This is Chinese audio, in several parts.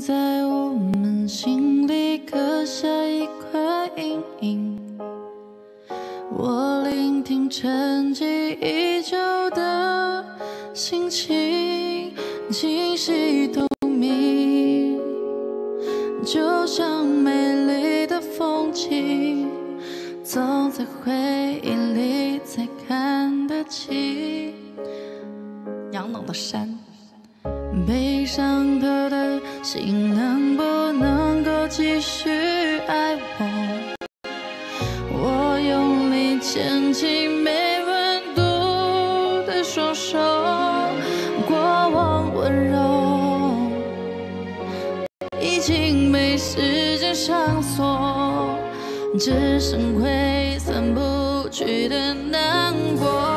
在我们心里刻下一块阴影。我聆听沉寂已久的心情，清晰透明，就像美丽的风景，总在回忆里才看得清。杨冷的山。被伤透的心能不能够继续爱我？我用力牵起没温度的双手，过往温柔已经被时间上锁，只剩挥散不去的难过。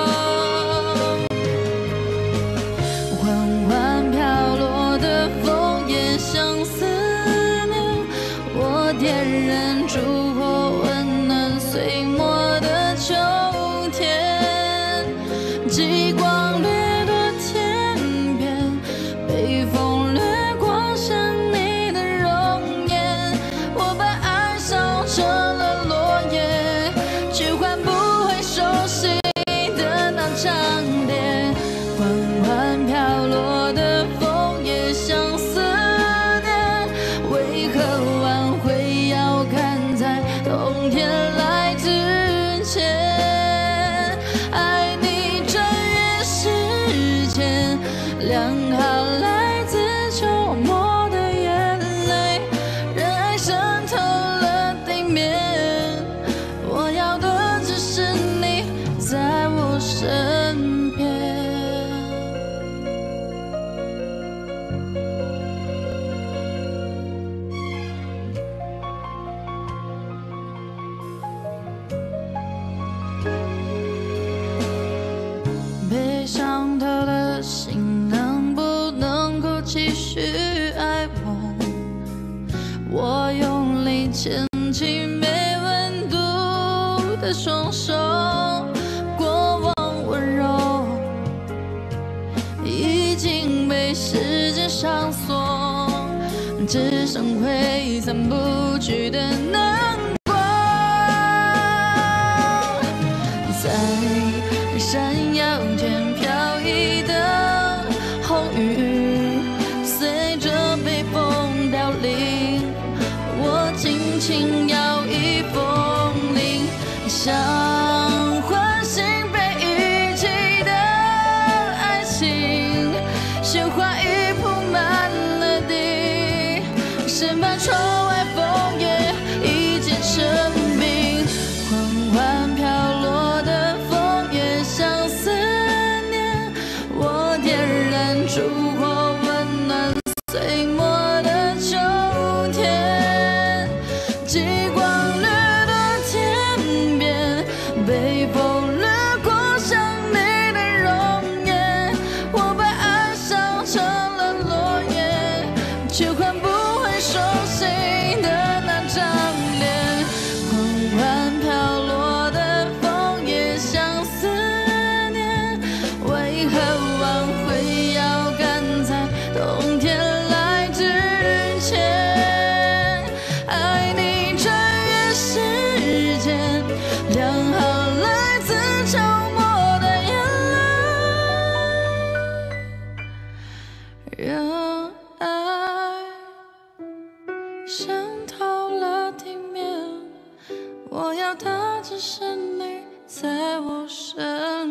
像思念，我点燃烛火，温暖碎末的秋天。极光掠过天边，北风掠过想你的容颜。我把爱烧成了落叶，却换不回熟悉的那张脸。缓缓飘落的枫叶，像思。为何挽回要赶在冬天来之前？爱你穿越时间，两行来自秋末的眼泪，任爱渗透了地面。我要的只是你在我身边。被伤透的心能不能够继续爱我？我用力牵起没温度的双手，过往温柔已经被时间上锁，只剩挥散不去的难过。在闪耀间飘逸的红云，随着北风凋零，我轻轻摇曳风铃，想唤醒被遗弃的爱情。鲜花已铺满了地，身旁窗外枫叶已结成冰，缓缓飘落的枫叶像思念，我点燃烛火，温暖碎末的秋天。极光掠过天边，北风掠过想你的容颜。我把爱烧成了落叶，却换不回熟悉的那张脸。缓缓飘落的枫叶像思念，为何挽回要赶在冬天来之前？爱你穿越时间，两行来自秋末的眼泪，让爱渗透了地面。我要的只是你在我身